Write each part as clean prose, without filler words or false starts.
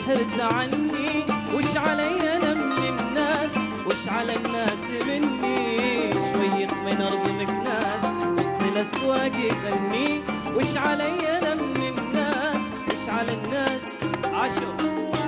تحرز عني، وش علي انا من الناس، وش على الناس مني؟ شويخ من ارض مكناس وسط الاسواق يغني، وش علي انا من الناس، وش على الناس؟ عاشوا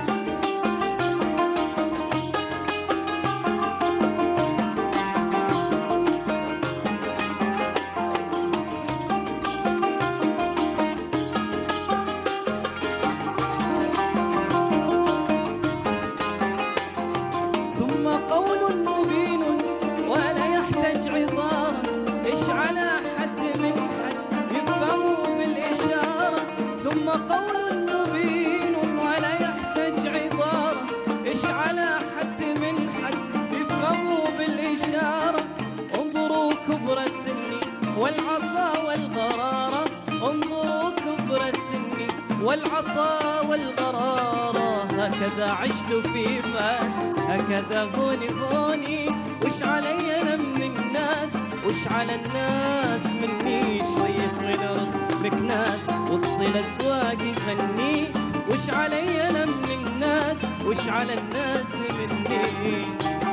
قول مبين ولا يحتاج عبارة، إيش على حد من حد يفهموا بالإشارة. ثم قول مبين ولا يحتاج عبارة، إيش على حد من حد يفهموا بالإشارة. انظروا كبر السن والعصا والغرارة، انظروا كبر السن والعصا والغرارة. هكذا عشت في فاس، هكذا هوني هوني، وش علي انا من الناس، وش على الناس مني؟ شوية من ارض مكناس وسط الاسواق يغني، وش علي انا من الناس، وش على الناس مني؟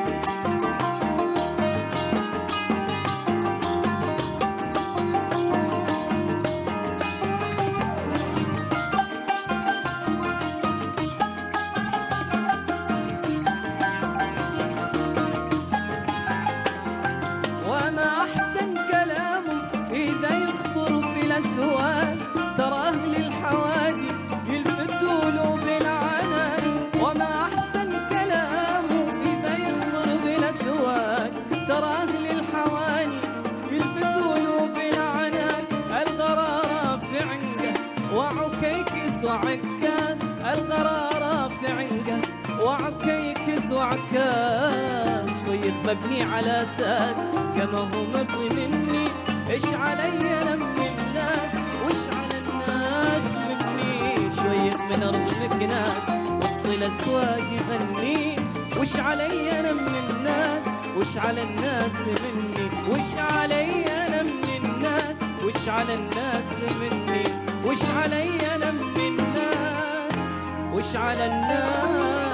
ترى أهل الحوادي يلفتوا له بالعنان، وما أحسن كلامه إذا يخطر بالأسواق. ترى أهل الحوادي يلفتوا له بالعنان، الغرارة في عنقه وعكيكس وعكاز، الغرارة في عنقه وعكيكس وعكاز. شوية مبني على أساس كما هو مبني مني، إيش علي أنا من الناس، وش على الناس مني؟ شوية من أرض مكناس وسط الأسواق يغني، وش علي أنا من الناس، وش على الناس مني؟ وش علي أنا من الناس، وش على الناس مني؟ وش علي أنا من الناس، وش على الناس